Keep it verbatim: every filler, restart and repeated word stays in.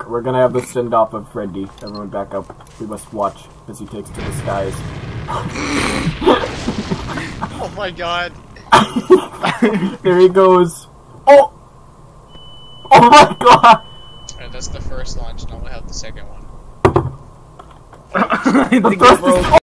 we're gonna have the send-off of Freddy. Everyone back up. We must watch as he takes to the skies. Oh my god. There he goes. Oh! Oh my god! Alright, that's the first launch, now we'll have the second one. I think The it first broke. is